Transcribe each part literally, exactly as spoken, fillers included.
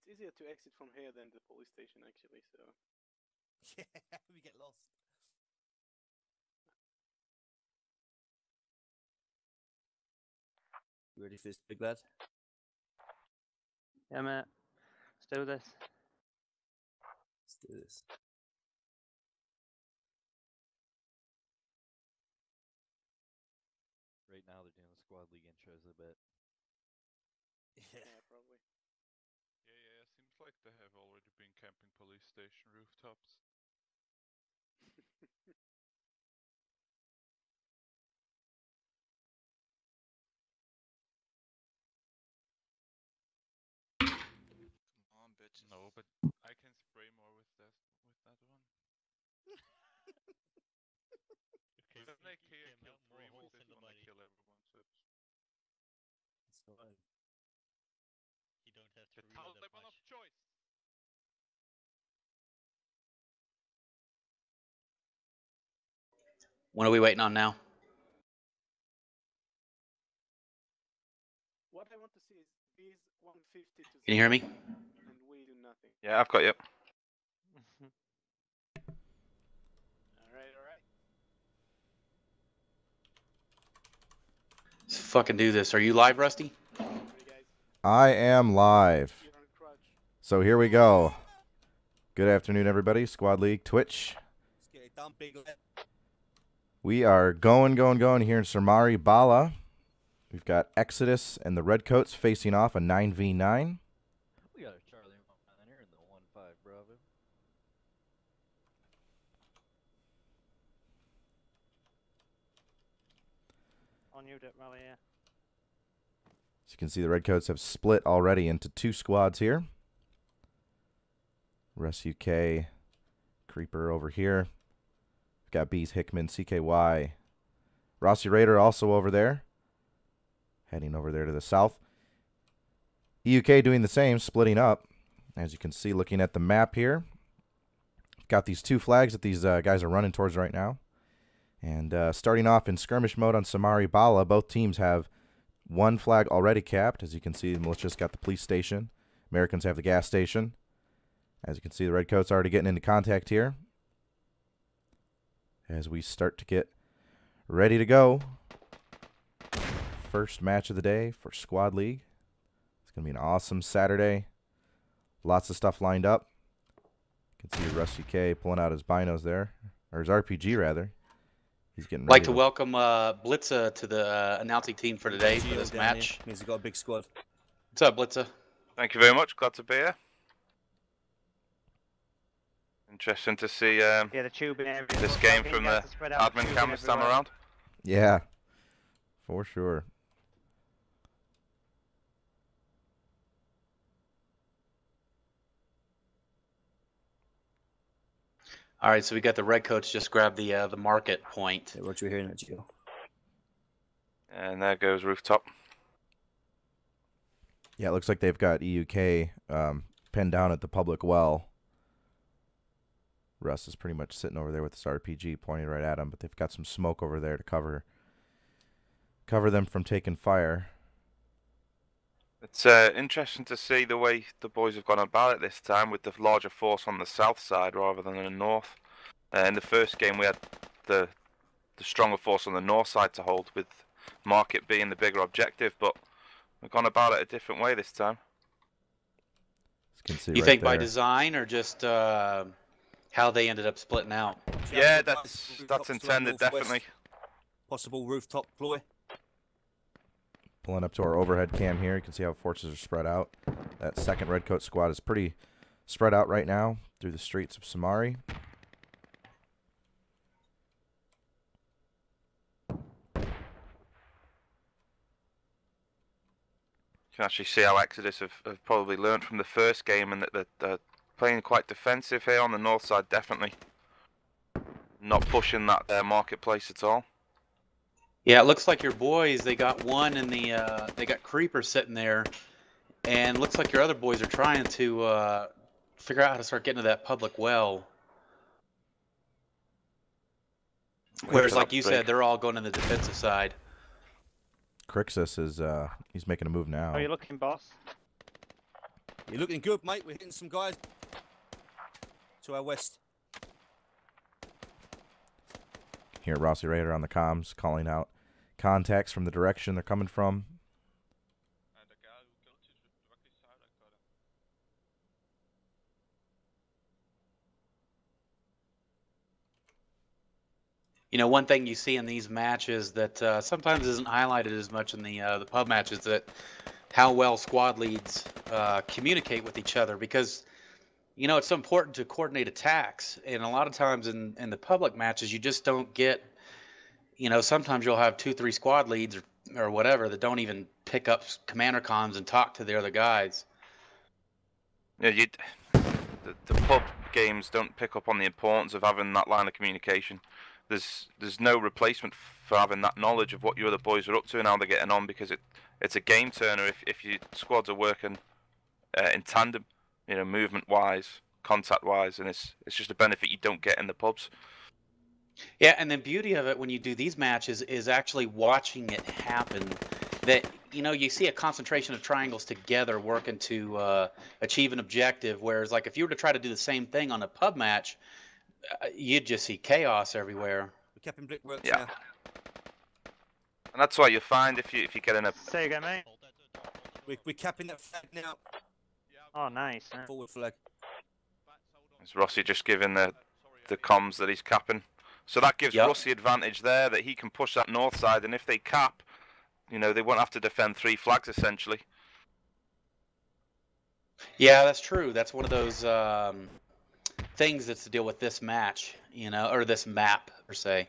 it's easier to exit from here than the police station, actually. So. Yeah, we get lost. You ready for this, big lad? Yeah, mate. Let's do this. Let's do this. Right now they're doing the squad league intros a bit. Yeah, yeah probably. Yeah, yeah, seems like they have already been camping police station rooftops. Come on, bitches. No, but I can spray more with that with that one. Okay, Then they Sneaky kill, came kill out three more with holes this in the one, they body. kill everyone, so it's... That's fine. You don't have to The reload that Taliban of much. choice! What are we waiting on now? What I want to see is B's one fifty to Can you hear me? and we do nothing. Yeah, I've got you. Alright, alright. Let's fucking do this. Are you live, Rusty? I am live. So here we go. Good afternoon, everybody. Squad League, Twitch. Let's get it done, big lad. We are going, going, going here in Samari Bala. We've got Exodus and the Redcoats facing off a nine v nine. We got a Charlie Miner in the one five Bravo. On you, Dip Rally, yeah. As you can see, the Redcoats have split already into two squads here. Russ U K, Creeper over here. We've got Bees, Hickman, C K Y. Rossi Raider also over there. Heading over there to the south. E U K doing the same, splitting up. As you can see, looking at the map here. Got these two flags that these uh, guys are running towards right now. And uh, starting off in skirmish mode on Samari Bala, both teams have one flag already capped. As you can see, the militia's got the police station. Americans have the gas station. As you can see, the Redcoats already getting into contact here. As we start to get ready to go. First match of the day for Squad League. It's going to be an awesome Saturday. Lots of stuff lined up. You can see Rusty K pulling out his binos there. Or his R P G, rather. He's getting I'd ready like to, to welcome uh, Blitza to the uh, announcing team for today for this match. Means we got a big squad. What's up, Blitza? Thank you very much. Glad to be here. Interesting to see um, yeah, the tubing area. this game from the admin cam this time around. Yeah, for sure. All right, so we got the Redcoats just grabbed the uh, the market point. Yeah, what you hearing, Gio? And there goes rooftop. Yeah, it looks like they've got E U K um, pinned down at the public well. Russ is pretty much sitting over there with his R P G pointing right at him, but they've got some smoke over there to cover cover them from taking fire. It's uh, interesting to see the way the boys have gone about it this time with the larger force on the south side rather than in the north. Uh, in the first game we had the the stronger force on the north side to hold, with market being the bigger objective, but we've gone about it a different way this time. You can see you right think there. by design or just uh, how they ended up splitting out? Yeah, that's that's intended, definitely. Possible rooftop ploy. Pulling up to our overhead cam here, you can see how forces are spread out. That second Redcoat squad is pretty spread out right now through the streets of Samari. You can actually see how Exodus have, have probably learned from the first game, and that they're, they're playing quite defensive here on the north side, definitely. Not pushing that uh, marketplace at all. Yeah, it looks like your boys, they got one in the, uh, they got Creeper sitting there, and looks like your other boys are trying to uh, figure out how to start getting to that public well. Whereas, like you said, they're all going to the defensive side. Crixus is, uh, he's making a move now. Are you looking, boss? You're looking good, mate. We're hitting some guys to our west. Here, Rossi Raider on the comms calling out contacts from the direction they're coming from. You know, one thing you see in these matches that uh, sometimes isn't highlighted as much in the uh, the pub matches, that how well squad leads uh, communicate with each other, because you know it's so important to coordinate attacks, and a lot of times in in the public matches you just don't get. You know, sometimes you'll have two, three squad leads or, or whatever that don't even pick up commander comms and talk to the other guys. Yeah, you. The, the pub games don't pick up on the importance of having that line of communication. There's there's no replacement for having that knowledge of what your other boys are up to and how they're getting on, because it it's a game turner if if your squads are working uh, in tandem, you know, movement wise, contact wise, and it's it's just a benefit you don't get in the pubs. Yeah, and the beauty of it when you do these matches is actually watching it happen. That, you know, you see a concentration of triangles together working to uh, achieve an objective, whereas, like, if you were to try to do the same thing on a pub match, uh, you'd just see chaos everywhere. We're capping brickworks Yeah. now. And that's why you find if you if you get in a Say again, mate. We're, we're capping that flag now. Oh, nice. Yeah. Forward flag. Is Rossi just giving the the comms that he's capping? So that gives Yep. Rossi advantage there, that he can push that north side, and if they cap, you know, they won't have to defend three flags essentially. Yeah, that's true. That's one of those um, things that's to deal with this match, you know, or this map per se.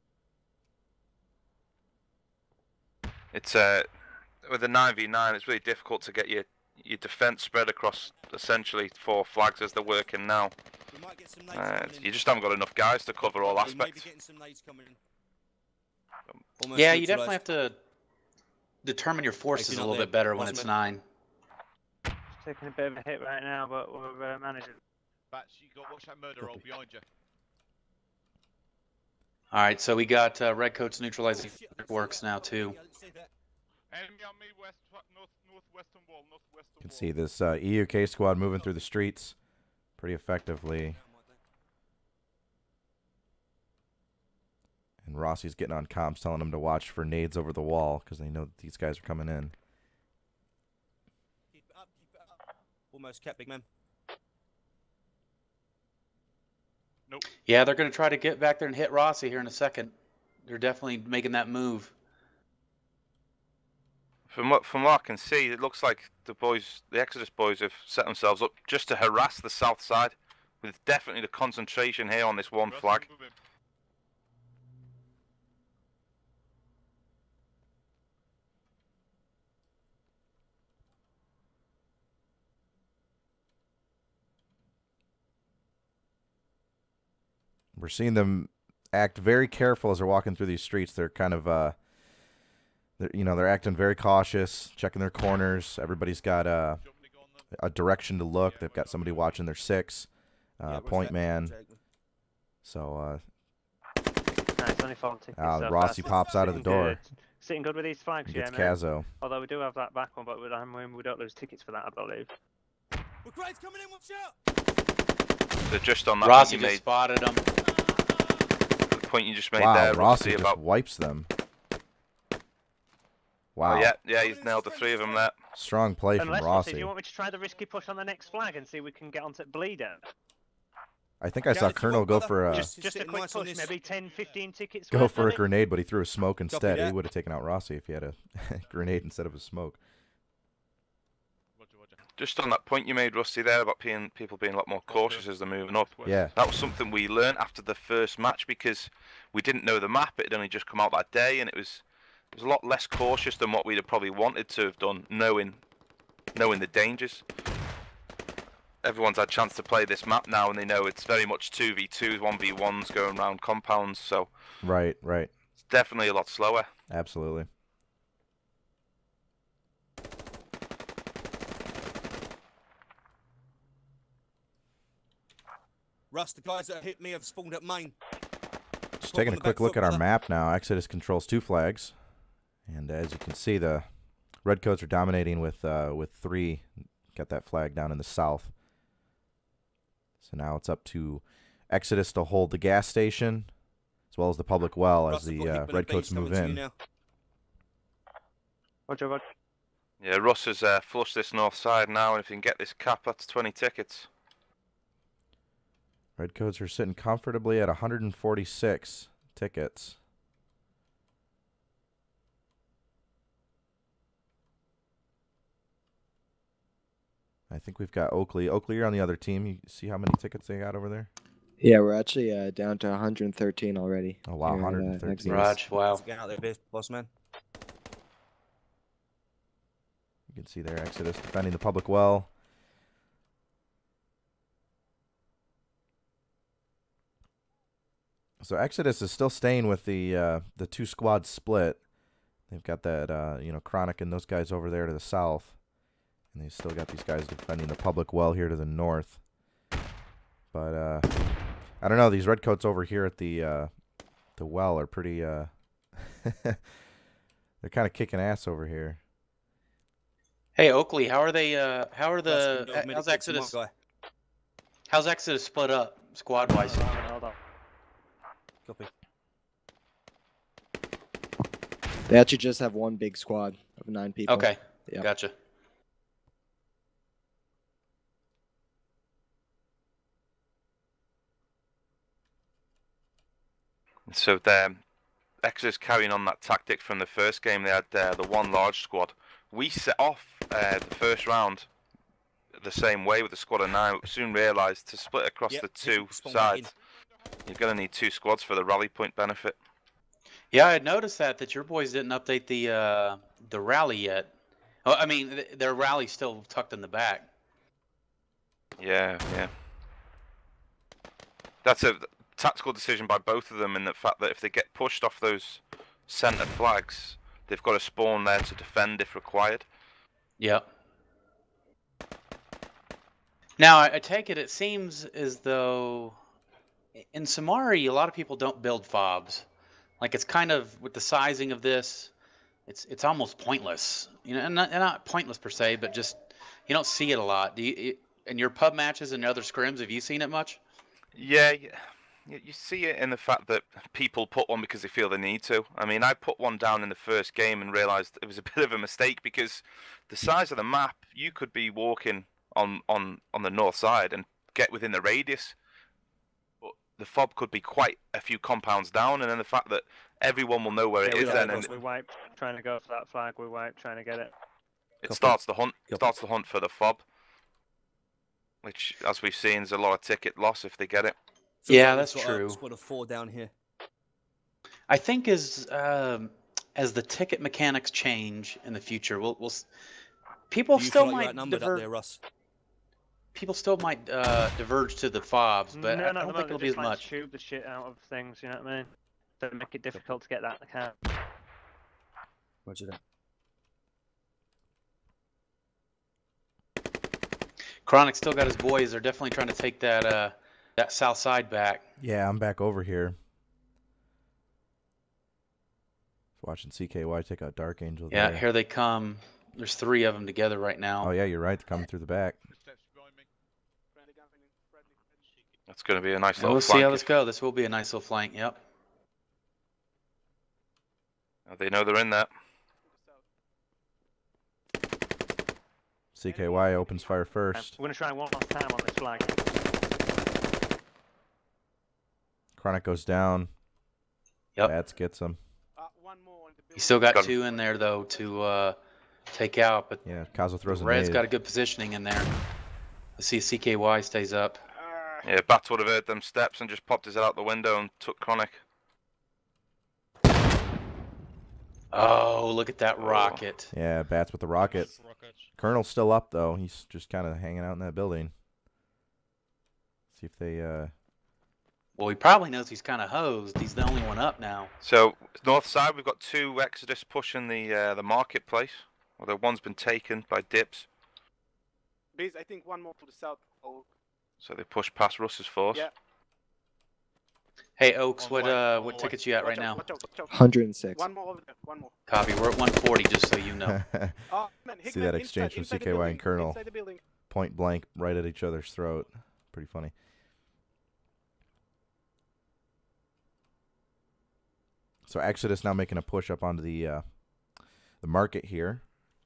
It's uh with a nine v nine, it's really difficult to get your your defense spread across essentially four flags as they're working now. We might get some nades Uh, coming in. you just haven't got enough guys to cover all We may be aspects. getting some nades coming in. Almost Yeah, you definitely neutralised. have to determine your forces Racing a up little there, bit better when boss it's man. nine. Taking a bit of a hit right now, but we're uh, managing. Bats, you got watch that murder roll behind you. All right, so we got uh, Redcoats neutralizing Oh, shit, I didn't see works that. now Oh, too. yeah, I didn't see that. Enemy on me, west, north, northwestern wall, northwestern You can wall. see this uh, E U K squad moving through the streets pretty effectively. And Rossi's getting on comms telling them to watch for nades over the wall because they know that these guys are coming in. Keep it up, keep it up. Almost capped, big man. Yeah, they're going to try to get back there and hit Rossi here in a second. They're definitely making that move. From what from what I can see, it looks like the boys, the Exodus boys, have set themselves up just to harass the south side, with definitely the concentration here on this one Rest flag. move him. We're seeing them act very careful as they're walking through these streets. They're kind of, uh, they're, you know, they're acting very cautious, checking their corners. Everybody's got uh, Jumping on them. a direction to look. They've got somebody watching their six, uh, Yeah, where's point that? man. Exactly. So uh, No, it's only four tickets. ah, so Rossi that's pops out of the sitting door good. Sitting good with these flags, and yeah, gets mate. Kazo. Although we do have that back one, but we don't, we don't lose tickets for that, I believe. We're great coming in, watch out! They're just on that Rossi point you just made, spotted them. the point you just made Wow, there, Rossi Rossi, just about. wipes them. Wow, Oh, yeah, yeah, he's nailed the three of them there. strong play from Unless, Rossi, do Rossi. you want me to try the risky push on the next flag and see if we can get onto bleeder? I think I Yeah, saw if you Colonel want, go brother, for a Just, He's just a sitting quick nice on push, this. maybe ten, fifteen tickets go worth, for a maybe? grenade, but he threw a smoke instead. He that. would have taken out Rossi if he had a grenade instead of a smoke. Roger, roger. Just on that point you made, Rusty, there about being, people being a lot more cautious as they're moving up. Yeah. That was something we learned after the first match because we didn't know the map. It had only just come out that day, and it was it was a lot less cautious than what we'd have probably wanted to have done, knowing knowing the dangers. Everyone's had a chance to play this map now, and they know it's very much two v twos, one v ones going around compounds, so Right, right. it's definitely a lot slower. Absolutely. Russ, the guys that hit me have spawned at main. Just Put taking on a the quick back look foot, at our brother. map now. Exodus controls two flags, and as you can see, the Redcoats are dominating with uh, with three got that flag down in the south. So now it's up to Exodus to hold the gas station, as well as the public well as Russ, I've the got uh, Hickman and Redcoats Bates move coming to you in. now. Roger, Roger. Yeah, Russ has uh, flushed this north side now, and if you can get this cap, that's twenty tickets. Redcoats are sitting comfortably at one hundred forty-six tickets. I think we've got Oakley. Oakley, you're on the other team. You see how many tickets they got over there? Yeah, we're actually uh, down to one hundred thirteen already. Oh, wow, here at, uh, one hundred thirteen. Exodus. Raj, wow. Let's get out there, base, boss man. You can see there Exodus defending the public well. So Exodus is still staying with the uh, the two squad split. They've got that uh, you know Chronic and those guys over there to the south, and they've still got these guys defending the public well here to the north. But uh, I don't know. These Redcoats over here at the uh, the well are pretty. Uh, they're kind of kicking ass over here. Hey Oakley, how are they? Uh, how are Russ, the? can you How's medic some more, Exodus? guy? How's Exodus split up squad wise? Hold on, hold on. Copy. They actually just have one big squad of nine people. Okay, Yeah. gotcha. So the Exodus carrying on that tactic from the first game. They had uh, the one large squad. We set off uh, the first round the same way with the squad of nine. We soon realised to split across Yep, the hit- two spawn back in. sides, you're going to need two squads for the rally point benefit. Yeah, I had noticed that that your boys didn't update the uh, the rally yet. Oh, I mean, th their rally's still tucked in the back. Yeah, yeah. That's a tactical decision by both of them in the fact that if they get pushed off those centre flags, they've got to spawn there to defend if required. Yep. Now, I, I take it, it seems as though in Samari, a lot of people don't build fobs. Like, it's kind of, with the sizing of this, it's it's almost pointless. You know, and not, and not pointless per se, but just, you don't see it a lot. Do you, you, in your pub matches and other scrims, have you seen it much? Yeah, yeah. You you see it in the fact that people put one because they feel they need to. I mean, I put one down in the first game and realised it was a bit of a mistake because the size of the map, you could be walking on, on, on the north side and get within the radius. But the fob could be quite a few compounds down, and then the fact that everyone will know where it Yeah, we is wipe, then, and we wipe, trying to go for that flag. We wipe, trying to get it. it Copy. starts the hunt. Copy. Starts the hunt for the fob, which, as we've seen, is a lot of ticket loss if they get it. Feels Yeah, like that's we've got true. A squad of four down here. I think as um, as the ticket mechanics change in the future, we'll, we'll s- people Do you still feel like you're might outnumbered up divert. there, Russ? People still might uh, diverge to the fobs, but no, I, I no, don't no, think they it'll be just as like much. tube the shit out of things. You know what I mean? To make it difficult to get that account. Roger that. Chronic still got his boys. They're definitely trying to take that uh, that south side back. Yeah, I'm back over here. Watching C K Y take out Dark Angel Yeah, there. here they come. There's three of them together right now. Oh, yeah, you're right. They're coming through the back. Steps behind me. Friendly gun in, friendly, friendly. That's going to be a nice And little we'll see flank how this if- goes. This will be a nice little flank. Yep. They know they're in there. To the south. C K Y opens fire Um, first. we're gonna try one last time on this flag. Chronic goes down. Yep. Bats gets him. Uh, one more in the building. He's still got Got him. two in there though to uh, take out, but Yeah, Kazo throws a Red's nade. got a good positioning in there. Let's see if C K Y stays up. Ah, Yeah, Bats would have heard them steps and just popped his head out the window and took Chronic. Oh, look at that Oh. rocket. Yeah, Bats with the rocket. Colonel's still up, though. He's just kind of hanging out in that building. See if they... uh. Well, he probably knows he's kind of hosed. He's the only one up now. So, north side, we've got two Exodus pushing the uh, the marketplace. Although one's been taken by Dips. base, I think one more to the south. Oh, So they push past Russ's force. yeah. Hey Oaks, On the what way, uh, on what the way. tickets you at Watch right out, now? watch out, watch out. one hundred six. One more over there, one more. Copy. We're at one forty, just so you know. Oh, man, See Hickman, that inside, exchange from inside the C K Y building, and Colonel. Inside the building. Point blank, right at each other's throat. Pretty funny. So Exodus now making a push up onto the uh, the market here.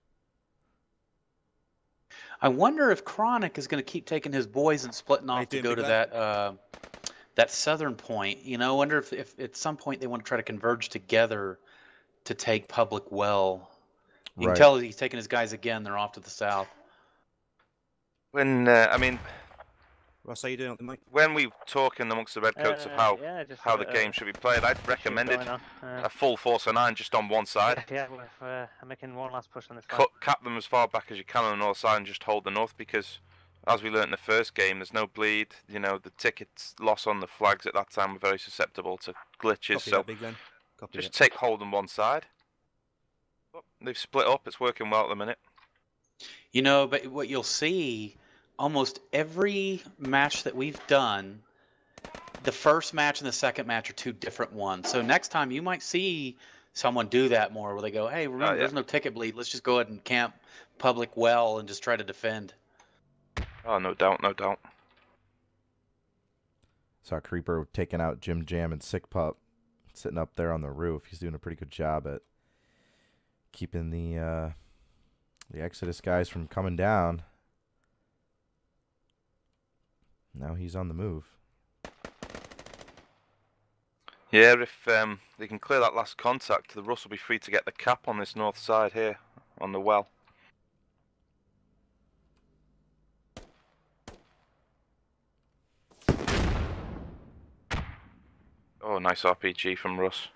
I wonder if Chronic is going to keep taking his boys and splitting How you off to doing, go big to man? that uh, that southern point. You know, I wonder if, if at some point they want to try to converge together to take Public Well. You Right. can tell he's taking his guys again. They're off to the south. When uh, I mean, Russ, how you doing, mate? when we talking amongst the Redcoats of Uh, how yeah, just how a the bit, game uh, should be played, I'd issue recommended going on. Uh, a full force of nine just on one side. yeah, we're, uh, I'm making one last push on this side. Cut, cap them as far back as you can on the north side and just hold the north, because as we learnt in the first game, there's no bleed. You know, the tickets loss on the flags at that time were very susceptible to glitches. Copy so that, big man. Copy just that. take hold on one side. They've split up. It's working well at the minute. You know, but what you'll see, almost every match that we've done, the first match and the second match are two different ones. So next time you might see someone do that more, where they go, "Hey, remember, yeah. there's no ticket bleed. Let's just go ahead and camp Public Well and just try to defend." Oh, no doubt, no doubt. Saw Creeper taking out Jim Jam and Sick Pup, sitting up there on the roof. He's doing a pretty good job at keeping the uh, the Exodus guys from coming down. Now he's on the move. Yeah, if um, they can clear that last contact, the Russ will be free to get the cap on this north side here, on the well. Oh, nice R P G from Russ.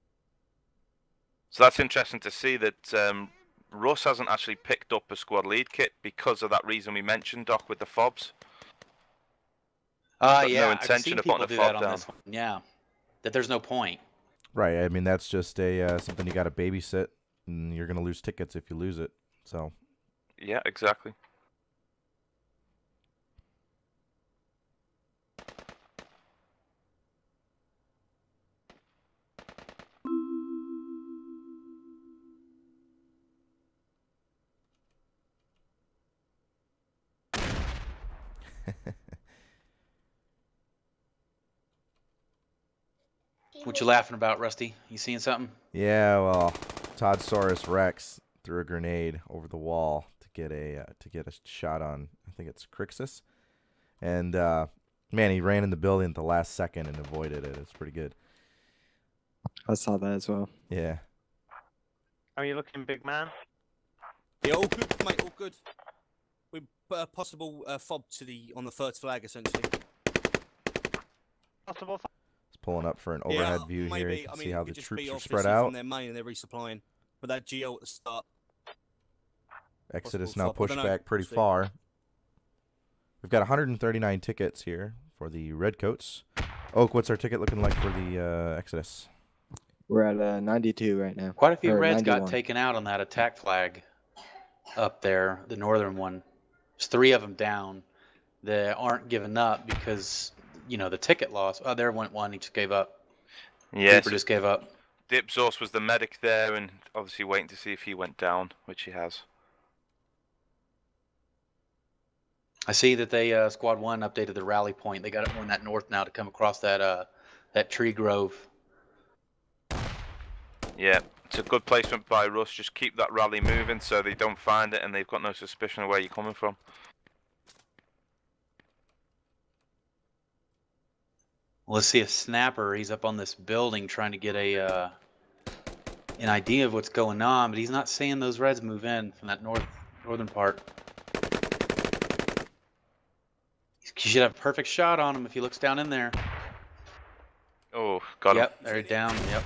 So that's interesting to see that um, Russ hasn't actually picked up a squad lead kit because of that reason we mentioned, Doc, with the fobs. Uh, Got no yeah, I've intention seen of people putting do a that fob on down. this one. Yeah, that there's no point. Right. I mean, that's just a uh, something you got to babysit, and you're gonna lose tickets if you lose it. So. Yeah, exactly. What you laughing about, Rusty? You seeing something? Yeah, well, Todd Saurus Rex threw a grenade over the wall to get a uh, to get a shot on. I think it's Crixus, and uh, man, he ran in the building at the last second and avoided it. It's pretty good. I saw that as well. Yeah. How are you looking, big man? Yeah, all good, mate. All good. We put a possible uh, fob to the on the third flag essentially. Possible. f- It's pulling up for an overhead yeah, view maybe. here. You can I mean, see it how could the just troops be are obviously spread from out. their main and they're resupplying. But that G L at the start. Exodus possible now fob. I pushed don't know. back pretty We'll see. far. We've got one hundred thirty-nine tickets here for the Redcoats. Oak, what's our ticket looking like for the uh, Exodus? We're at uh, ninety-two right now. Quite a few Or Reds got ninety-one. taken out on that attack flag up there, the northern one. There's three of them down that aren't giving up because, you know, the ticket loss. Oh, there went one. He just gave up. Yes, Creeper just gave up. Dipsaus was the medic there, and obviously waiting to see if he went down, which he has. I see that they uh, squad one updated the rally point. They got it more in that north now to come across that uh, that tree grove. Yeah, it's a good placement by Russ. Just keep that rally moving so they don't find it and they've got no suspicion of where you're coming from. Well, let's see if Snapper, he's up on this building trying to get a uh, an idea of what's going on, but he's not seeing those Reds move in from that north northern part. He should have a perfect shot on him if he looks down in there. Oh, got him. Yep, they're down. Yep.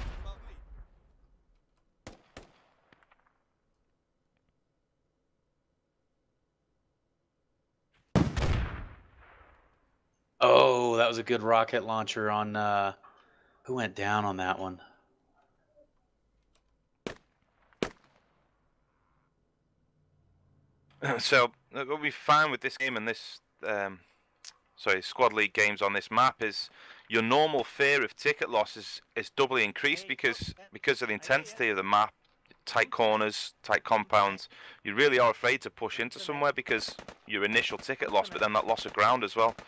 Oh, that was a good rocket launcher on. Uh, who went down on that one? So, uh, what we find with this game and this um, sorry, squad league games on this map is your normal fear of ticket loss is, is doubly increased because because of the intensity of the map, tight corners, tight compounds. You really are afraid to push into somewhere because your initial ticket loss, but then that loss of ground as well.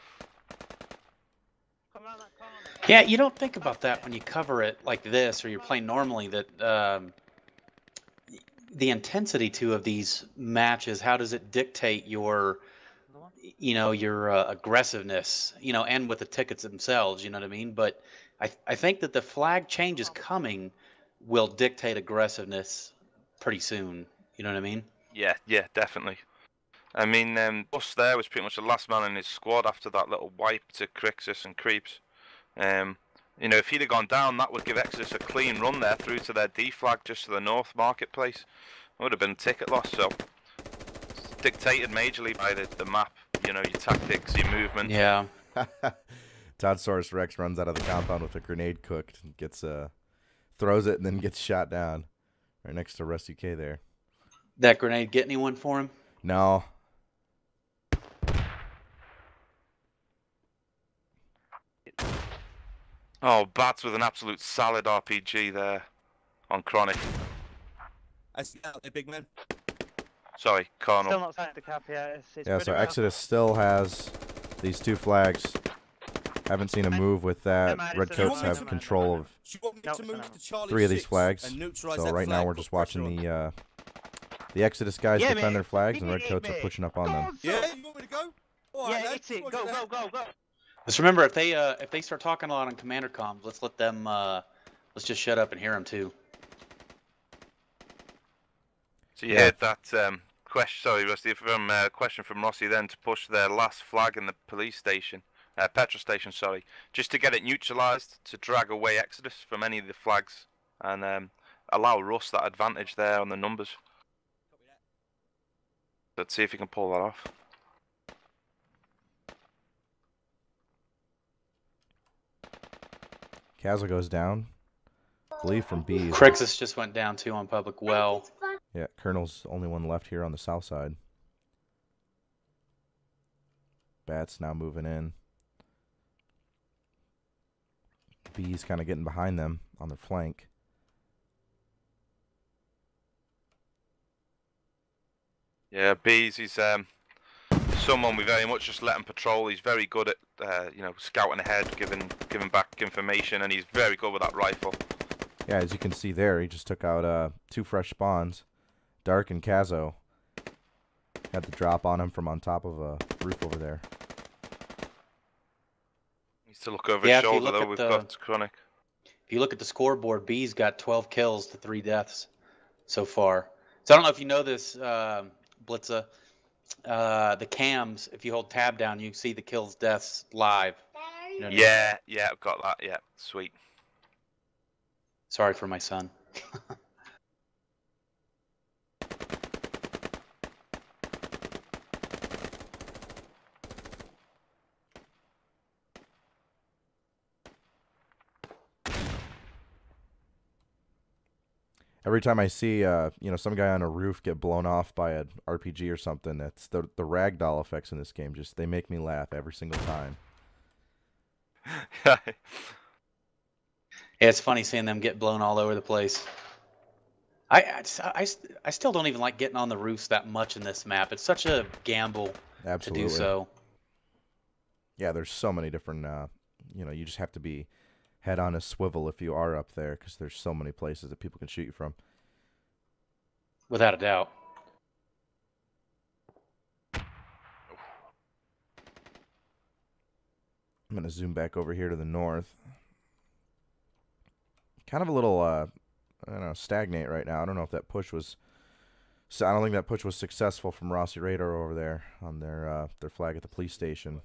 Yeah, you don't think about that when you cover it like this or you're playing normally, that um, the intensity too of these matches, how does it dictate your, you know, your uh, aggressiveness, you know, and with the tickets themselves, you know what I mean? But I, I think that the flag changes coming will dictate aggressiveness pretty soon, you know what I mean? Yeah, yeah, definitely. I mean, um, Bus there was pretty much the last man in his squad after that little wipe to Crixus and Creeps. Um, you know, if he'd have gone down, that would give Exodus a clean run there through to their D flag just to the north marketplace. It would have been a ticket loss, so it's dictated majorly by the, the map, you know, your tactics, your movement. Yeah. Todsaurus Rex runs out of the compound with a grenade cooked and gets uh throws it and then gets shot down right next to Rusty K there. That grenade get anyone for him? No. Oh, Bats with an absolute salad R P G there on Chronic. I see out there, big man. Sorry, Colonel. Still not signed the cap yet. It's, it's Yeah, pretty so rough. Exodus still has these two flags. Haven't seen a move with that. man, it's Redcoats an have man, control of Do you want me No, to it's move an to Charlie three of these six flags. and neutralise So that right now flag, we're put just pressure watching on? the uh, the Exodus guys Yeah, defend man. their flags, and Hit it, Redcoats are mate. pushing up on them. Yeah, you want me to go? All right, Yeah, lads, it's it. roger Go, that. go, go, go. Just remember, if they uh, if they start talking a lot on commander comms, let's let them. Uh, let's just shut up and hear them too. So you Yeah. heard that um, question, sorry, Rusty, from uh, question from Rossi then to push their last flag in the police station, uh, petrol station, sorry, just to get it neutralised, to drag away Exodus from any of the flags and um, allow Russ that advantage there on the numbers. Let's see if he can pull that off. Castle goes down. I believe from B. Crixus just went down too on public well. Yeah, Colonel's the only one left here on the south side. Bats now moving in. B's kind of getting behind them on their flank. Yeah, Bees, he's um, someone we very much just let him patrol. He's very good at, uh, you know, scouting ahead, giving giving back information, and he's very good with that rifle. Yeah, as you can see there, he just took out uh, two fresh spawns. Dark and Kazo had the drop on him from on top of a roof over there. Needs to look over Yeah, his if you shoulder look though. at We've the- got Chronic. If you look at the scoreboard, B's got twelve kills to three deaths so far. So I don't know if you know this, uh, Blitza. Uh, the cams, if you hold tab down, you can see the kills, deaths live. You know what I mean? Yeah, yeah, I've got that. Yeah, sweet. Sorry for my son. Every time I see, uh, you know, some guy on a roof get blown off by an R P G or something, that's the the ragdoll effects in this game. Just they make me laugh every single time. Yeah, it's funny seeing them get blown all over the place. I, I, I, I still don't even like getting on the roofs that much in this map. It's such a gamble Absolutely. to do so. Yeah, there's so many different. Uh, you know, you just have to be head on a swivel if you are up there, because there's so many places that people can shoot you from. Without a doubt. I'm gonna zoom back over here to the north. Kind of a little, uh, I don't know, stagnate right now. I don't know if that push was. So I don't think that push was successful from Rossi Radar over there on their uh, their flag at the police station.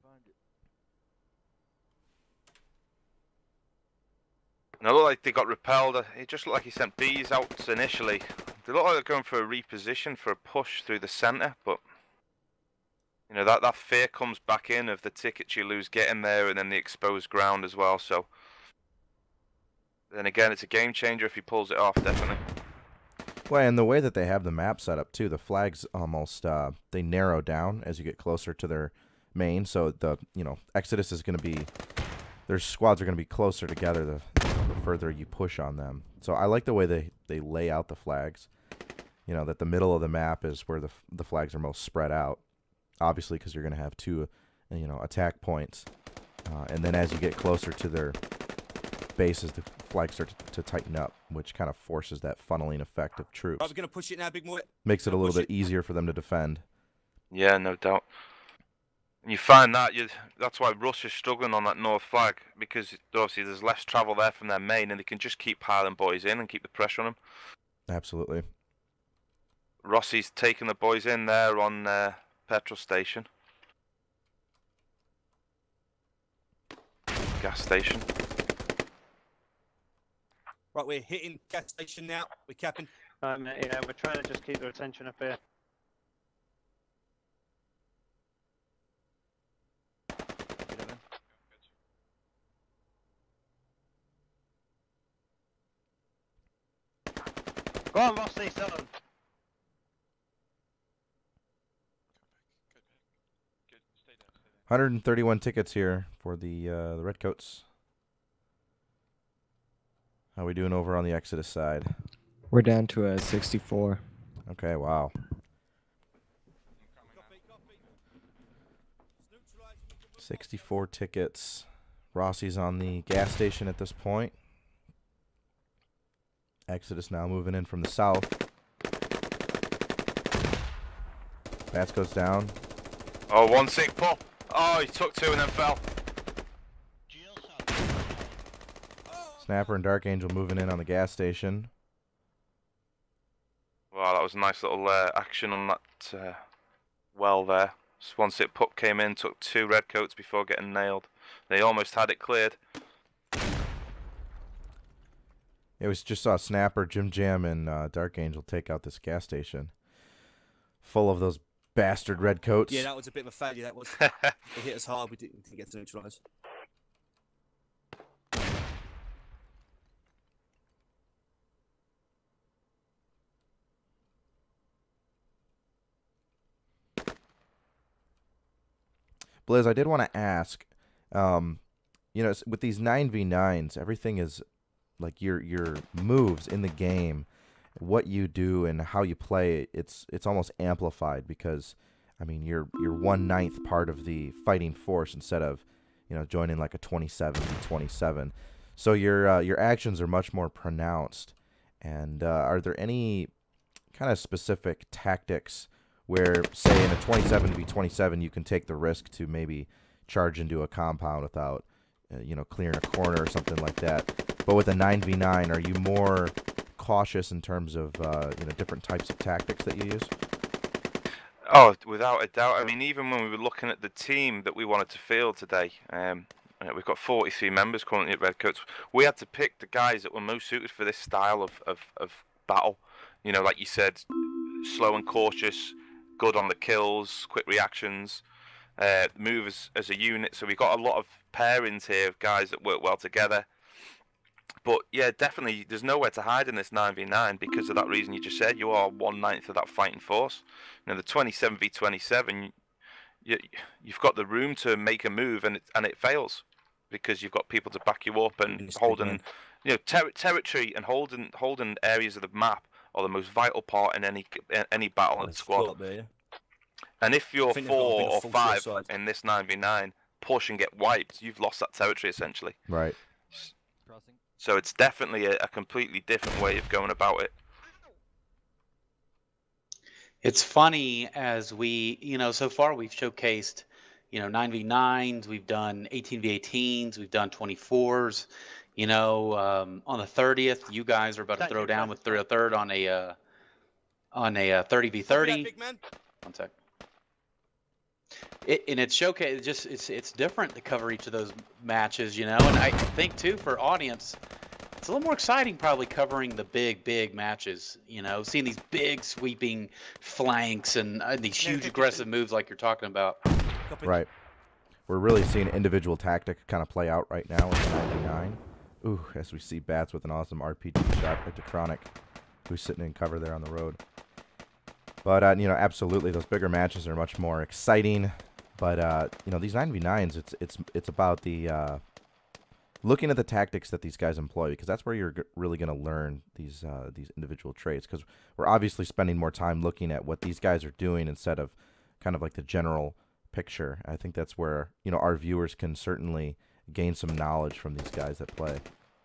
And it looked like they got repelled. It just looked like he sent Bees out initially. They look like they're going for a reposition for a push through the centre, but you know that that fear comes back in of the tickets you lose getting there, and then the exposed ground as well. So then again, it's a game changer if he pulls it off, definitely. Well, and the way that they have the map set up too, the flags almost uh, they narrow down as you get closer to their main, so the you know Exodus is going to be their squads are going to be closer together the, the further you push on them. So I like the way they they lay out the flags. You know that the middle of the map is where the the flags are most spread out. Obviously, because you're going to have two, you know, attack points, uh, and then as you get closer to their bases, the flags start to, to tighten up, which kind of forces that funneling effect of troops. Right, we're going to push it now, Big Boy. Makes it a Gonna little push bit easier for them to defend. Yeah, no doubt. And you find that you that's why Russia's struggling on that north flag, because obviously there's less travel there from their main, and they can just keep piling boys in and keep the pressure on them. Absolutely. Rossi's taking the boys in there on uh, petrol station, gas station. Right, we're hitting gas station now. We're capping. Um, yeah, we're trying to just keep their attention up here. Go on, Rossi, son. one hundred thirty-one tickets here for the uh, the Redcoats. How we doing over on the Exodus side? We're down to a sixty-four. Okay, wow. sixty-four tickets. Rossi's on the gas station at this point. Exodus now moving in from the south. Bats goes down. Oh, one sick pull. Oh, he took two and then fell. Snapper and Dark Angel moving in on the gas station. Wow, that was a nice little uh, action on that uh, well there. One sick pup came in, took two Redcoats before getting nailed. They almost had it cleared. It was just saw Snapper, Jim Jam, and uh, Dark Angel take out this gas station. Full of those bastard Redcoats. Yeah, that was a bit of a failure, that was. It hit us hard, we didn't, didn't get to neutralise. Blizz, I did want to ask, um, you know, with these nine v nines, everything is like your your moves in the game, what you do and how you play. It's it's almost amplified because, I mean, you're you're one ninth part of the fighting force instead of, you know, joining like a twenty-seven v twenty-seven. So your uh, your actions are much more pronounced. And uh, are there any kind of specific tactics where, say, in a twenty-seven v twenty-seven, you can take the risk to maybe charge into a compound without, uh, you know, clearing a corner or something like that? But with a nine v nine, are you more cautious in terms of, uh, you know, different types of tactics that you use? Oh, without a doubt. I mean, even when we were looking at the team that we wanted to field today, um, we've got forty-three members currently at Redcoats. We had to pick the guys that were most suited for this style of, of, of battle. You know, like you said, slow and cautious, good on the kills, quick reactions, uh, move as, as a unit. So we've got a lot of pairings here of guys that work well together. But yeah, definitely, there's nowhere to hide in this nine v nine because of that reason you just said. You are one ninth of that fighting force. You know, the twenty-seven v twenty-seven, you, you've got the room to make a move and it, and it fails because you've got people to back you up and holding, you know, ter territory and holding holding areas of the map are the most vital part in any any battle in the squad. There, yeah. And if you're four or five side. in this nine v nine, push and get wiped, you've lost that territory essentially. Right. Crossing. So it's definitely a, a completely different way of going about it. It's funny as we, you know, so far we've showcased, you know, nine v nines, we've done eighteen v eighteens, we've done twenty-fours. You know, um, on the thirtieth, you guys are about to throw down with the third on a uh, on a uh, thirty v thirty. Big man. One sec. It, and it's showcase. Just it's it's different to cover each of those matches, you know. And I think too for audience, it's a little more exciting probably covering the big big matches. You know, seeing these big sweeping flanks and uh, these huge aggressive moves like you're talking about. Right. We're really seeing individual tactic kind of play out right now with the nine v nine. Ooh, as we see Bats with an awesome R P G shot at the Chronic, who's sitting in cover there on the road. But, uh, you know, absolutely, those bigger matches are much more exciting. You know, seeing these big, sweeping flanks and uh, these huge aggressive moves like you're talking about. Right. We're really seeing individual tactic kind of play out right now with the nine v nine. Ooh, as we see Bats with an awesome R P G shot at the Chronic, who's sitting in cover there on the road. But, uh, you know, absolutely, those bigger matches are much more exciting. But uh, you know, these nine v nines, it's it's it's about the uh, looking at the tactics that these guys employ, because that's where you're g- really going to learn these uh, these individual traits. Because we're obviously spending more time looking at what these guys are doing instead of kind of like the general picture. I think that's where, you know, our viewers can certainly gain some knowledge from these guys that play.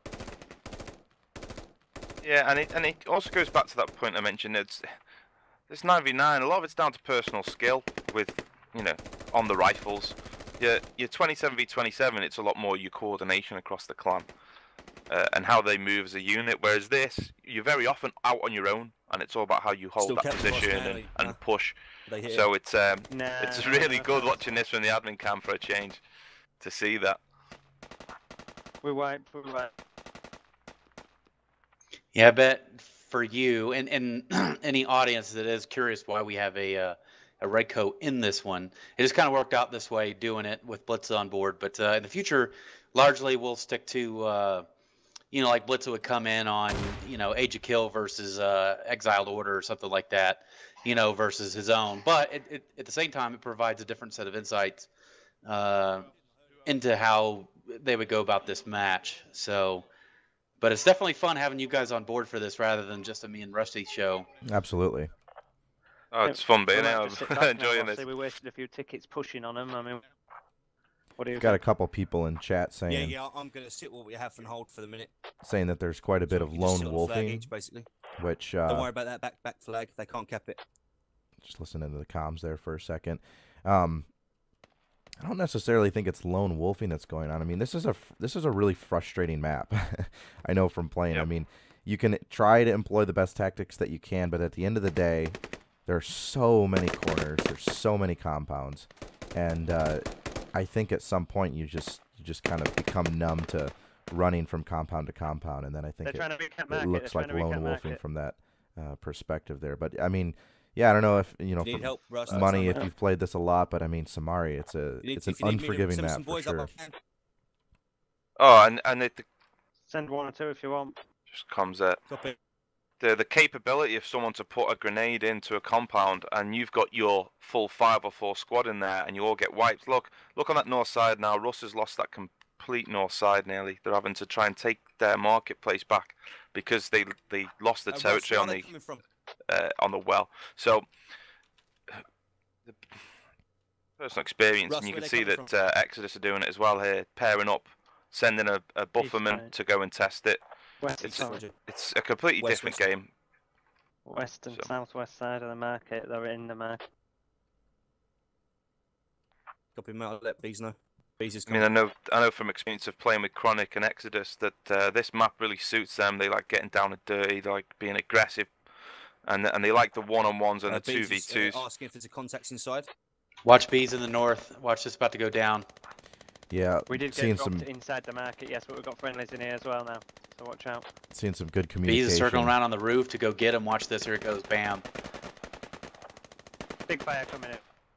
Yeah, and it and it also goes back to that point I mentioned. It's this nine v nine. A lot of it's down to personal skill with, you know, on the rifles. Your your twenty-seven v twenty-seven, it's a lot more your coordination across the clan uh, and how they move as a unit. Whereas this, you're very often out on your own, and it's all about how you hold Still that kept across position and, Manly, and huh? push. They hit So it. it's um, Nah, it's no, really no, good no. watching this from the admin cam for a change to see that. We wiped, we wiped. Yeah, I bet for you and, and any audience that is curious why we have a uh, a Redcoat in this one, it just kind of worked out this way doing it with Blitz on board. But uh, in the future, largely we'll stick to, uh, you know, like Blitz would come in on, you know, Age of Kill versus uh, Exiled Order or something like that, you know, versus his own. But it, it, at the same time, it provides a different set of insights uh, into how they would go about this match. So. But it's definitely fun having you guys on board for this rather than just a me and Rusty show. Absolutely. Oh, it's fun We being might here. just sit I'm back now, enjoying this. obviously. We wasted a few tickets pushing on them. I mean, what do you Got a think? couple people in chat saying Yeah, yeah. I'm gonna sit what we have and hold for the minute. saying that there's quite a bit So of we can just lone sit on a flag wolfing, each, basically. which Don't uh, worry about that back back flag. They can't cap it. just listening to the comms there for a second. Um, I don't necessarily think it's lone wolfing that's going on. I mean, this is a this is a really frustrating map. I know from playing. Yep. I mean, you can try to employ the best tactics that you can, but at the end of the day, there are so many corners. There's so many compounds, and uh, I think at some point you just you just kind of become numb to running from compound to compound, and then I think They're it, trying to recap it market. looks They're like trying to lone recap wolfing market. from that uh, perspective there. But I mean, yeah, I don't know if you know. If you need for help, Russ, money, let us if know. you've played this a lot, but I mean, Samari, it's a You need- it's an if you need me to unforgiving send map some for boys up, sure. I can. Oh, and and it Send one or two if you want. just comes at Copy. the the capability of someone to put a grenade into a compound, and you've got your full five or four squad in there, and you all get wiped. Look, look on that north side now. Russ has lost that complete north side nearly. They're having to try and take their marketplace back because they they lost the Uh, Russ, territory where on are they the coming from? uh, on the well. So, the personal experience, Russ, and you where can they see coming that from? uh, Exodus are doing it as well here, pairing up, sending a, a bufferman side. to go and test it. West It's side. Roger. it's a completely West, different west. game. West and So- southwest side of the market. They're in the market. Copy, mate. I'll let Bees know. Bees is I mean, coming. I know I know from experience of playing with Chronic and Exodus that uh, this map really suits them. They like getting down and dirty, they like being aggressive, and and they like the one-on-ones and Uh, the two Bees v is, uh, twos. asking if there's a contacts inside. Watch bees in the north. Watch this about to go down. Yeah, We did get seeing dropped some inside the market, yes, but we've got friendlies in here as well now. So watch out. seeing some good Bees communication. is circling around on the roof to go get him. Watch this. Here it goes. Bam. Big fire coming in.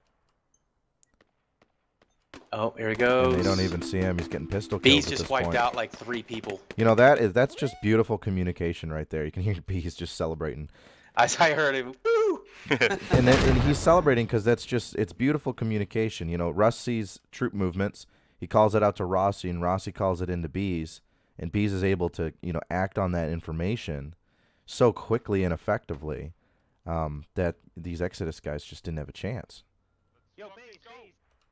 Oh, here he And goes. they don't even see him. He's getting pistol kills Bees at just this wiped point. out like three people. You know that is that's just beautiful communication right there. You can hear Bees just celebrating, I, I heard him. Woo! and then, and he's celebrating because that's just it's beautiful communication. You know, Russ sees troop movements. He calls it out to Rossi, and Rossi calls it into Bees, and Bees is able to you know act on that information so quickly and effectively um, that these Exodus guys just didn't have a chance. Yo, bees, bees.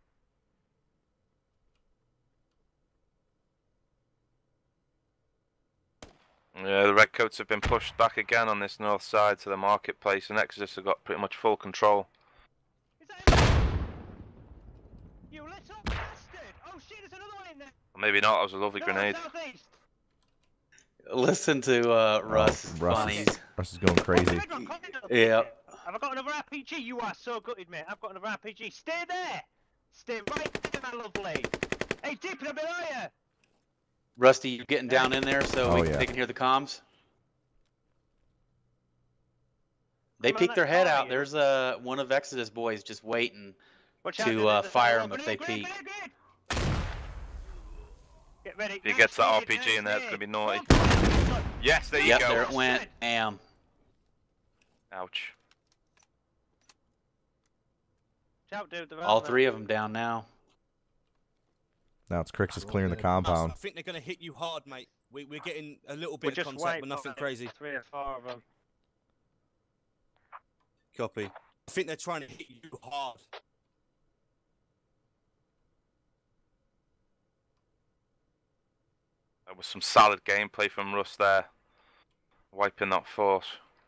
Yeah, the Redcoats have been pushed back again on this north side to the marketplace, and Exodus have got pretty much full control. Is that him? You little bastard! Oh shit, there's another one in there! Maybe not. That was a lovely No, grenade. southeast! Listen to uh, Russ. Russ Funny. is, Russ is going crazy. Red one, come in. Yeah. Have I got another R P G? You are so gutted, mate. I've got another R P G. Stay there! Stay right there, my lovely! Hey, Deep, a bit higher! Rusty, you getting down in there so Oh, we, yeah. they can hear the comms? They Come on, peeked their let's head go, out. you. There's uh, one of Exodus boys just waiting. Watch To, out, there's- uh, there's fire another 'em if one. they Grenade, peek. grenade, grenade! Get ready. If he gets that Nice R P G grenade, in there, it's nice gonna be grenade. naughty. Good. Yes, there you Yep, go. there it went. Bam. Ouch. out, dude. They're out All there. three of them down now. Now it's Crix is clearing the compound. I think they're going to hit you hard, mate. We, we're getting a little We bit of just contact, wait but for nothing like crazy. Three or four of them. Copy. I think they're trying to hit you hard. That was some solid gameplay from Russ there. Wiping that force.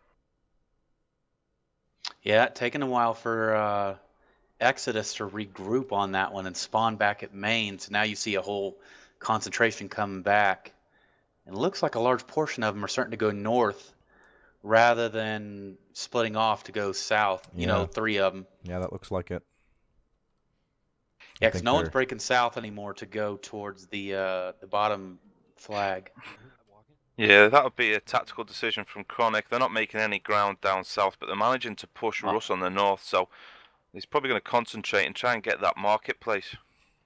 Yeah, taking a while for uh, Exodus to regroup on that one and spawn back at main. So now you see a whole concentration coming back. And it looks like a large portion of them are starting to go north rather than splitting off to go south. You know, Yeah. three of them. Yeah, that looks like it. Yeah, I because think no one's they're- breaking south anymore to go towards the uh, the bottom flag. Yeah, that would be a tactical decision from Chronic. They're not making any ground down south, but they're managing to push Oh. Russ on the north, so he's probably going to concentrate and try and get that marketplace.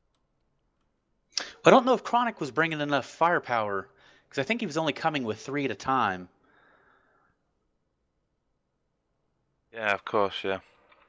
I don't know if Chronic was bringing enough firepower, because I think he was only coming with three at a time. Yeah, of course, yeah.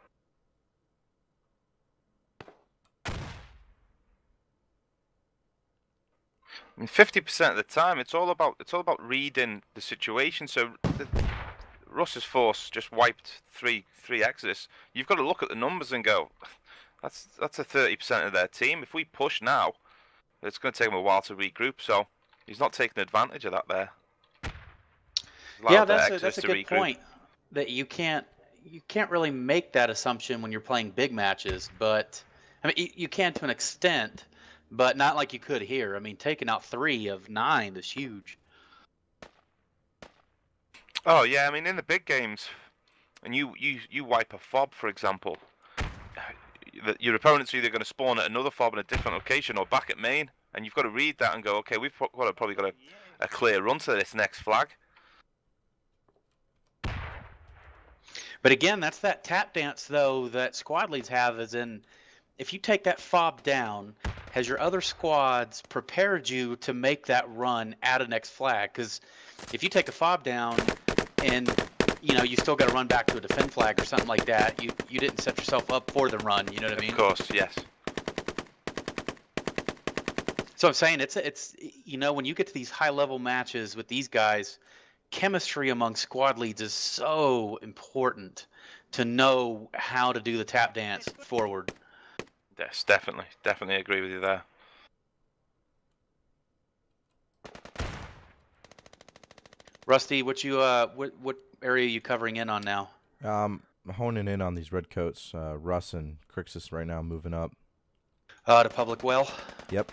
I mean, fifty percent of the time, it's all about it's all about reading the situation. So, the, Russ's force just wiped three three Exodus. You've got to look at the numbers and go, that's that's a thirty percent of their team. If we push now, it's going to take them a while to regroup. So, he's not taking advantage of that there. He's Yeah, allowed their that's a, Exodus that's a to good regroup. point. That you can't you can't really make that assumption when you're playing big matches, but I mean you, you can to an extent, but not like you could here. I mean, taking out three of nine is huge. Oh yeah, I mean in the big games, and you you you wipe a fob, for example, the- your opponent's either going to spawn at another fob in a different location or back at main, and you've got to read that and go, okay, we've pro- got- probably got a, a clear run to this next flag. But again, that's that tap dance though that squad leads have, is in if you take that fob down, has your other squads prepared you to make that run at a next flag? Because if you take a fob down and you know you still got to run back to a defend flag or something like that, you you didn't set yourself up for the run. You know what I mean? Of course, yes. So I'm saying it's it's you know when you get to these high level matches with these guys, chemistry among squad leads is so important to know how to do the tap dance forward. Yes, definitely, definitely agree with you there. Rusty, what you uh what what area are you covering in on now? Um, honing in on these Redcoats. Uh, Russ and Crixus right now moving up. Uh, to public well. Yep.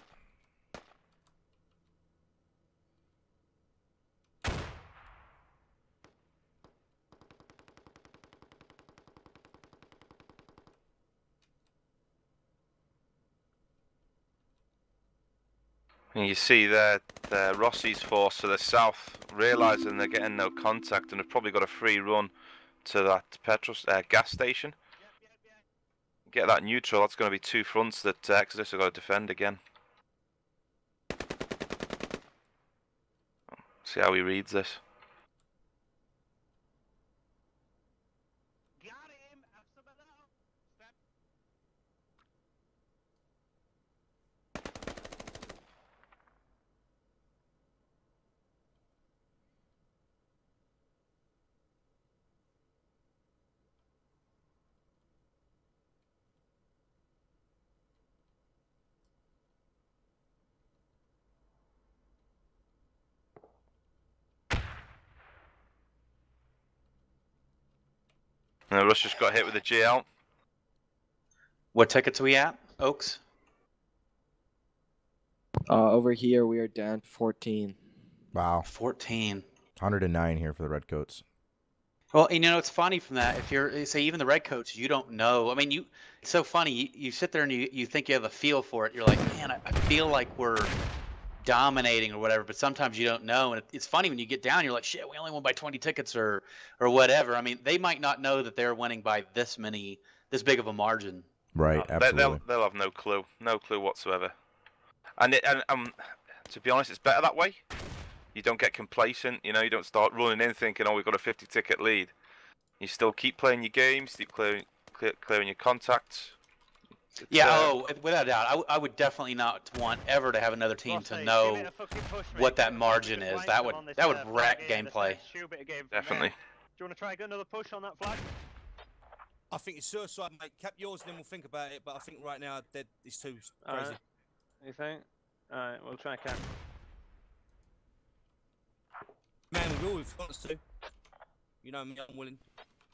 And you see there, uh, Rossi's force to the south, realising they're getting no contact and have probably got a free run to that petrol uh, gas station. Get that neutral, that's going to be two fronts that uh, Exodus have got to defend again. See how he reads this. And Russ just got hit with a G L. What tickets are we at, Oaks? Uh, over here, we are down to fourteen. Wow. fourteen. one hundred nine here for the Redcoats. Well, and you know, it's funny from that. If you're, say, even the Redcoats, you don't know. I mean, you. It's so funny. You, you sit there and you, you think you have a feel for it. You're like, man, I, I feel like we're dominating or whatever. But sometimes you don't know. And it, it's funny when you get down. You're like, shit, we only won by twenty tickets or, or whatever. I mean, they might not know that they're winning by this many, this big of a margin. Right. Uh, they, Absolutely. they'll, they'll have no clue, no clue whatsoever. And, it, and um, to be honest, it's better that way. You don't get complacent, you know, you don't start running in thinking, oh, we've got a fifty ticket lead. You still keep playing your games, keep clearing, clear, clearing your contacts, Yeah, uh, oh, without a doubt. I, w- I would definitely not want ever to have another team Rossi, to give know it a fucking push, mate. what that Give it a push, margin just is. wipe That them would on this, that would uh, wreck flag here, this gameplay. nice shoe bit of game from Definitely. me. Do you want to try and get another push on that flag? I think it's suicide, mate. Cap yours, and then we'll think about it. But I think right now, dead, it's too crazy. Alright. You think? Alright, we'll try cap. Man, we will if he wants to. You know me, I'm willing.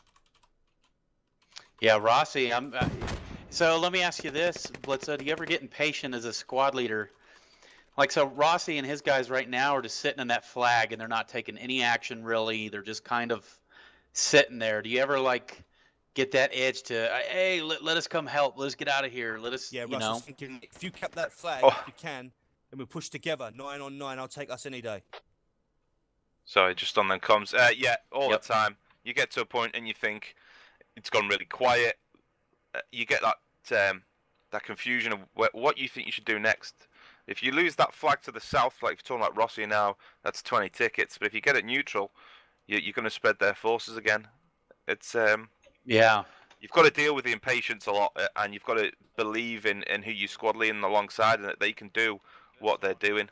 Yeah, Rossi. I'm. Uh, so let me ask you this, Blitzo. Do you ever get impatient as a squad leader? Like, so Rossi and his guys right now are just sitting in that flag, and they're not taking any action really. They're just kind of sitting there. Do you ever like get that edge to, hey, let, let us come help. Let us get out of here. Let us, Yeah, you Russ, I know. was thinking if you kept that flag, Oh. if you can, and we push together, nine on nine, I'll take us any day. Sorry, just on them comms. Uh, yeah, all Yep. the time. You get to a point and you think it's gone really quiet. Uh, you get that um, that confusion of wh what you think you should do next. If you lose that flag to the south, like if you're talking about Rossi now, that's twenty tickets. But if you get it neutral, you, you're going to spread their forces again. It's um, Yeah. you've got to deal with the impatience a lot, uh, and you've got to believe in, in who you squad leading alongside, and that they can do what they're doing.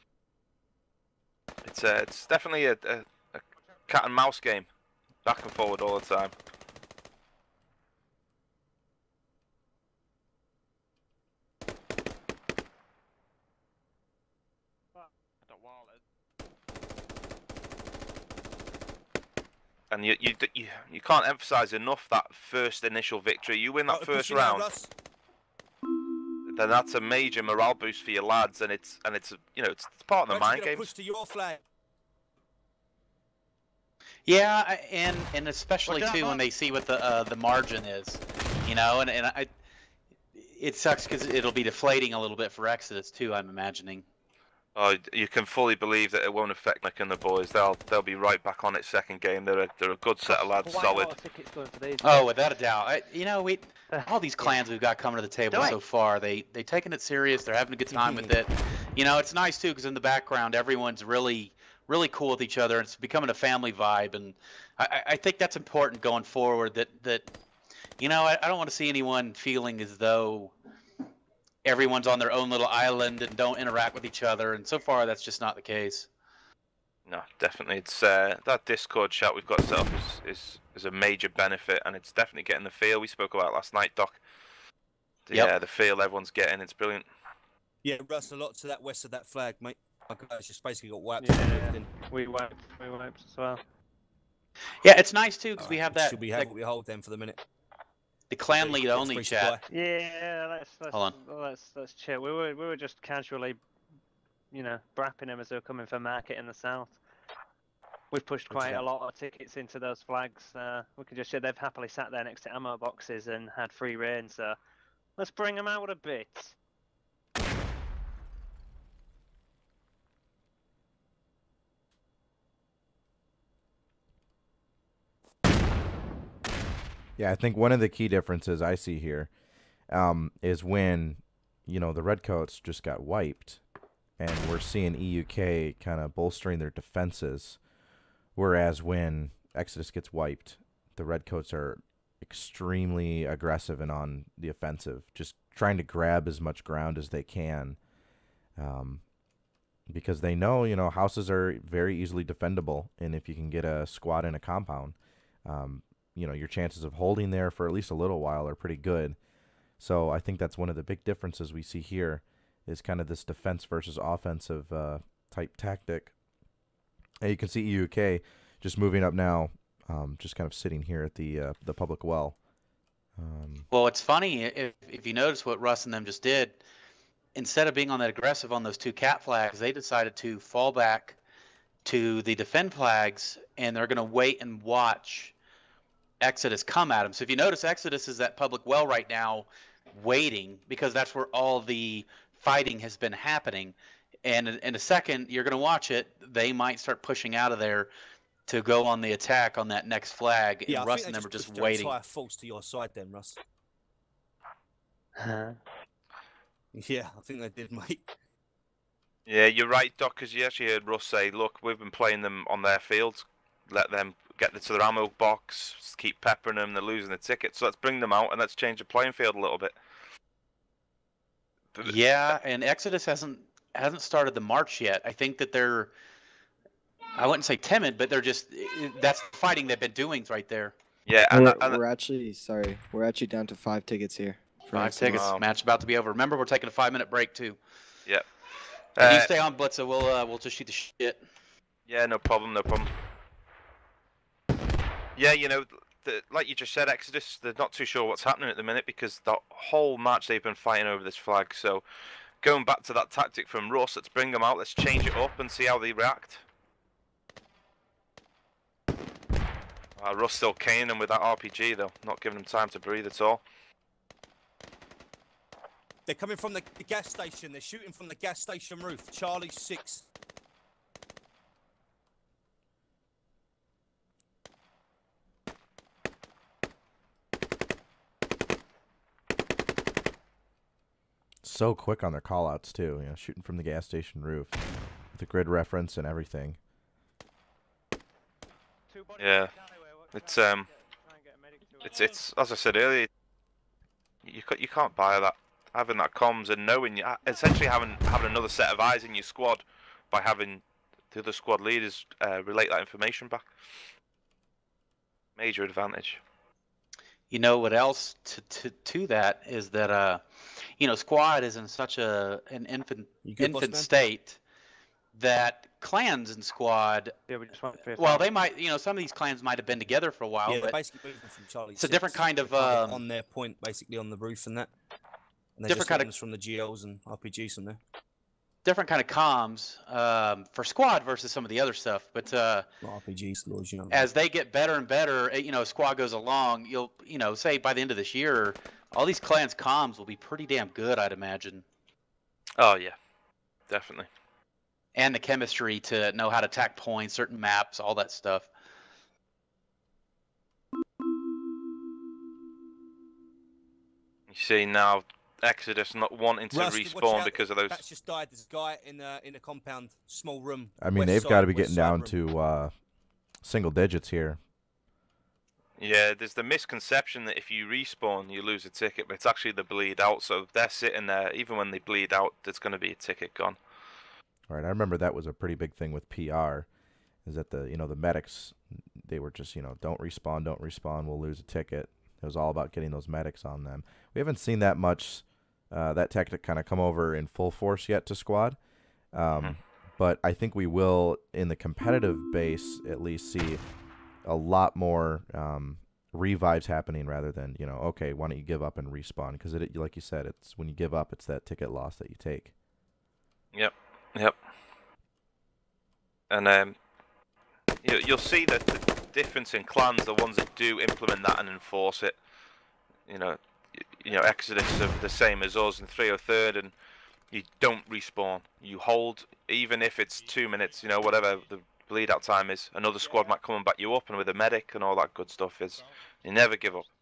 It's uh, it's definitely a, a, a cat and mouse game, back and forward all the time. And you you you you can't emphasize enough that first initial victory. You win that Right, we're first pushing now, round, Russ. then that's a major morale boost for your lads, and it's and it's a, you know it's, it's part of the We're actually mind gonna games. push to your flag. Yeah, I- and and especially Watch out, too when Bob. they see what the uh, the margin is, you know, and and I, it sucks because it'll be deflating a little bit for Exodus too. I'm imagining. Oh, you can fully believe that it won't affect Nick and the boys. They'll they'll be right back on it second game. They're a, they're a good set of lads, Quite a solid. lot of tickets going for these. Oh, without a doubt. I, you know, we all these clans we've got coming to the table Do I? so far. They they taking it serious. They're having a good time with it. You know, it's nice too because in the background everyone's really really cool with each other. It's becoming a family vibe, and I, I- I think that's important going forward. That that you know, I, I don't want to see anyone feeling as though everyone's on their own little island and don't interact with each other. And so far, that's just not the case. No, definitely. It's uh, that Discord chat we've got set up is, is is a major benefit, and it's definitely getting the feel we spoke about last night, Doc. The, Yep. uh, the feel everyone's getting, it's brilliant. Yeah, Russ, a lot to that west of that flag, mate. My guys just basically got wiped. Yeah. and everything. We wiped, we wiped as well. Yeah, it's nice too because we Alright, have that, Should we have that what we hold then for the minute? the clan lead Let's only resupply. chat. Yeah, let's let's Hold let's let's chill. We were we were just casually, you know, brapping them as they were coming for market in the south. We've pushed quite a lot of tickets into those flags. Uh, we can just say they've happily sat there next to ammo boxes and had free reign. So let's bring them out a bit. Yeah, I think one of the key differences I see here um, is when, you know, the Redcoats just got wiped, and we're seeing E U K kind of bolstering their defenses, whereas when Exodus gets wiped, the Redcoats are extremely aggressive and on the offensive, just trying to grab as much ground as they can, um, because they know, you know, houses are very easily defendable, and if you can get a squad in a compound, um, you know, your chances of holding there for at least a little while are pretty good. So I think that's one of the big differences we see here is kind of this defense versus offensive uh, type tactic. And you can see E U K just moving up now, um, just kind of sitting here at the uh, the public well. Um, Well, it's funny if if you notice what Russ and them just did. Instead of being on that aggressive on those two cat flags, they decided to fall back to the defend flags, and they're going to wait and watch Exodus come at them. So if you notice, Exodus is at public well right now, waiting because that's where all the fighting has been happening. And in, in a second, you're going to watch it. They might start pushing out of there to go on the attack on that next flag. Yeah, and I Russ think and they them are just just pushed their waiting. entire force to your side then, Russ. Huh? Yeah, I think they did, mate. Yeah, you're right, Doc, because you actually heard Russ say, look, we've been playing them on their fields. Let them get to their ammo box, keep peppering them, they're losing the tickets. So let's bring them out and let's change the playing field a little bit. Yeah, and Exodus hasn't hasn't started the march yet. I think that they're, I wouldn't say timid, but they're just, that's the fighting they've been doing right there. Yeah, and, We're, that, and we're actually sorry. We're actually down to five tickets here. for Five Exodus. tickets. Wow. Match about to be over. Remember, we're taking a five minute break too. yeah, And you Uh, stay on, Blitzer. We'll uh, we'll just shoot the shit. yeah, no problem, no problem. Yeah, you know, the, like you just said, Exodus, they're not too sure what's happening at the minute because the whole match they've been fighting over this flag. So, going back to that tactic from Russ, let's bring them out, let's change it up and see how they react. Uh, Russ still caning them with that R P G though, not giving them time to breathe at all. They're coming from the, the gas station. They're shooting from the gas station roof. Charlie six. So quick on their callouts too. You know, shooting from the gas station roof with the grid reference and everything. Yeah, it's um, it's it's as I said earlier, you you can't buy that. Having that comms and knowing you, essentially having having another set of eyes in your squad by having the other squad leaders uh, relate that information back. Major advantage. You know what else to to to that is that uh, you know, squad is in such a an infant You good, boss infant man? state that clans and squad. Yeah, we just went for Well, they might, you know, some of these clans might have been together for a while, Yeah, they're but basically moving from Charlie it's a six. different kind of, They're um, on their point, basically on the roof and that. And they're different just kind kind of- from the G Ls and R P Gs from there. different kind of comms um, for squad versus some of the other stuff. But uh, Not R P Gs, Lords, you know. as they get better and better, eh, you know, squad goes along, you'll, you know, say by the end of this year, all these clans comms will be pretty damn good, I'd imagine. Oh yeah, definitely. And the chemistry to know how to attack points, certain maps, all that stuff. You see now Exodus not wanting to Rust, watch respawn out, because of those. That's just died. There's a guy in a, in a compound, small room. I mean, west they've side, got to be west getting side down room. to uh, single digits here. Yeah, there's the misconception that if you respawn, you lose a ticket, but it's actually the bleed out. So they're sitting there, even when they bleed out, there's going to be a ticket gone. All right, I remember that was a pretty big thing with P R, is that the you know the medics, they were just you know don't respawn, don't respawn, we'll lose a ticket. It was all about getting those medics on them. We haven't seen that much, uh, that tactic kind of come over in full force yet to squad, um, Mhm. but I think we will in the competitive base at least see a lot more um, revives happening rather than you know okay why don't you give up and respawn, because it like you said, it's when you give up, it's that ticket loss that you take. Yep, yep. And um, you, you'll see that the difference in clans, the ones that do implement that and enforce it. You know, y- you know, Exodus are the same as us in three oh third, and you don't respawn. You hold, even if it's two minutes. You know, whatever the bleed out time is. Another squad might come and back you up, and with a medic and all that good stuff is, you never give up.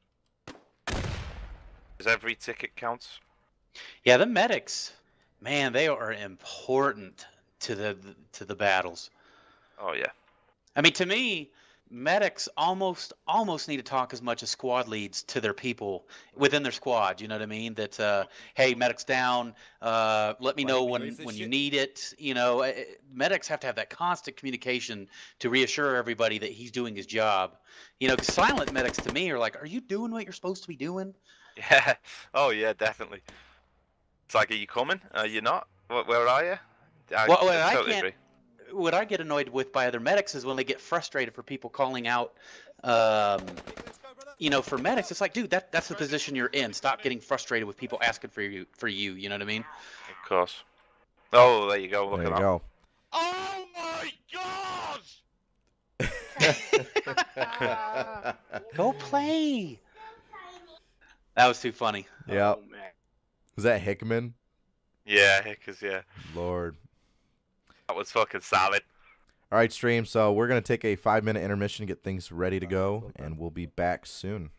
Because every ticket counts. Yeah, the medics, man, they are important to the to the battles. Oh yeah. I mean, to me, medics almost almost need to talk as much as squad leads to their people within their squad. You know what I mean? That uh, hey, medics down. Uh, let me Why know don't we when move this when you shit? need it. You know, eh, eh, medics have to have that constant communication to reassure everybody that he's doing his job. You know, 'cause silent medics to me are like, are you doing what you're supposed to be doing? Yeah. Oh yeah, definitely. It's like, are you coming? Are you not? Wh- Where are you? I, Well, well, I totally can't- agree. What I get annoyed with by other medics is when they get frustrated for people calling out, um, you know, for medics. It's like, dude, that that's the position you're in. Stop getting frustrated with people asking for you. For you, you know what I mean? Of course. Oh, there you go. Look There at you that. Oh my god! Go play. That was too funny. Yep. Oh, man. Was that Hickman? Yeah, because yeah, Lord. that was fucking solid. All right, stream. So we're going to take a five minute intermission, get things ready to go, and we'll be back soon.